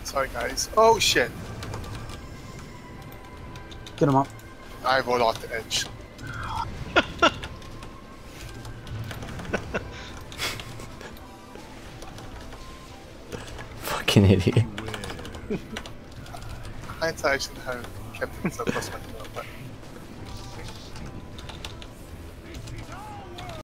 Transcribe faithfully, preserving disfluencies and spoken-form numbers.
Sorry, guys. Oh shit! Get him up. I rolled off the edge. Fucking idiot. Hindsight, I should have kept it so close to my throat, but.